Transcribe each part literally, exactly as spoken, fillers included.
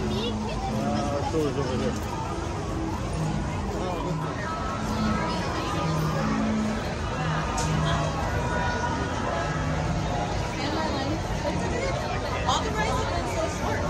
Uh, stores over here. All the rice have been so short.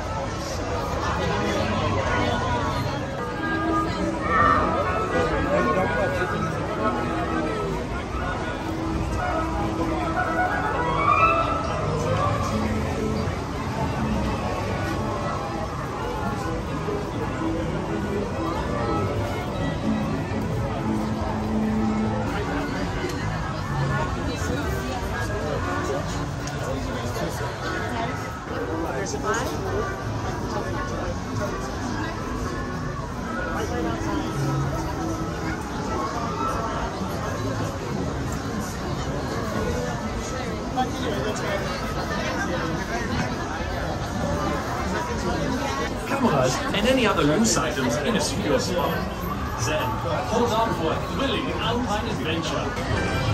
Cameras and any other loose items in a secure spot. Then, hold on for a thrilling alpine adventure.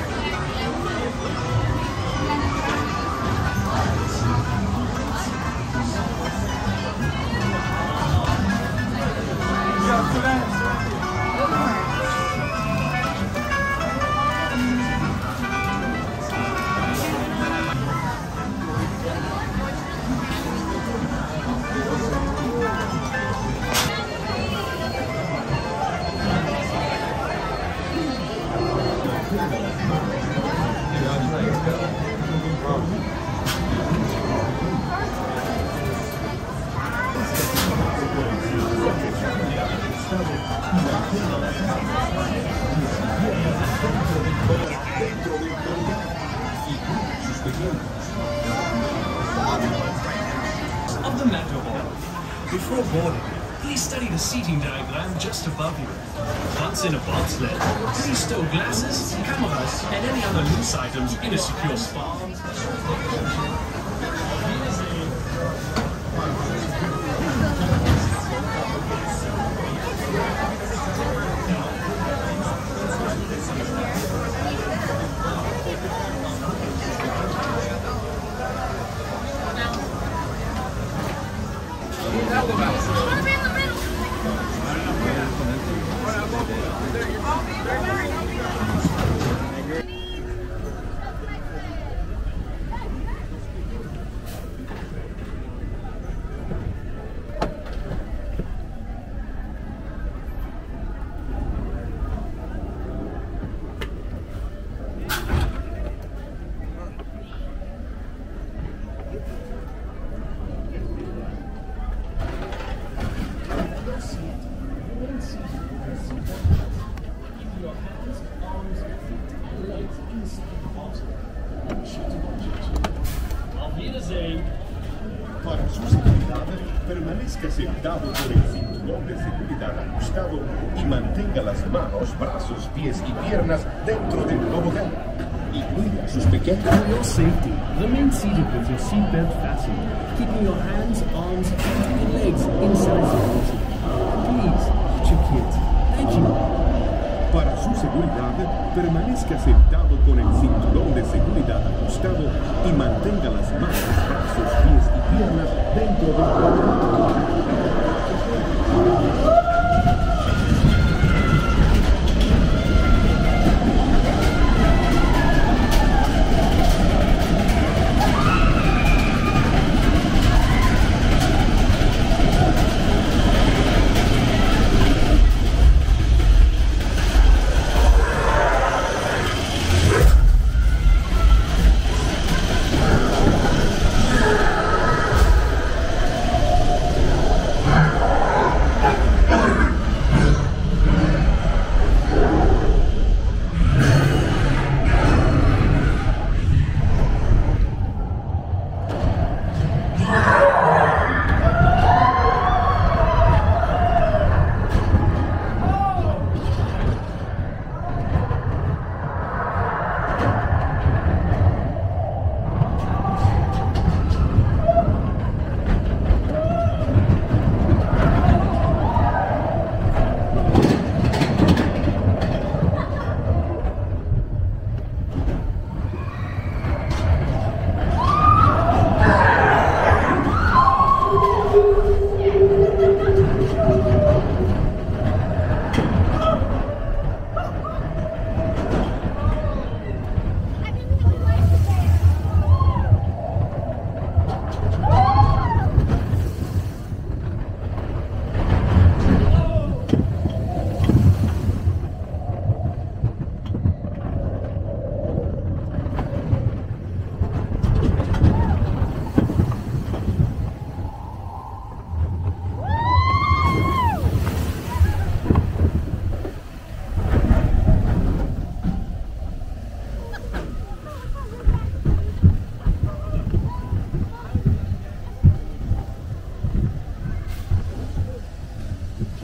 Of the Matterhorn. Before boarding, please study the seating diagram just above you. Once in a bobsled, please stow glasses, cameras, and any other loose items in a secure spot. Para su seguridad, permanezca sentado con el cinturón de seguridad ajustado y mantenga las manos, brazos, pies y piernas dentro del tobogán. Y cuide a sus pequeños. For your safety, remain seated with your seatbelt fastened, keeping your hands, arms, feet, and legs inside the water. Please, watch your kids. Thank you. Para su seguridad, permanezca sentado con el cinturón de seguridad ajustado y mantenga las manos, brazos, pies y piernas dentro del tobogán.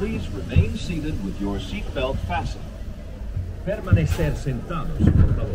Please remain seated with your seatbelt fastened. Permanecer sentados, por favor.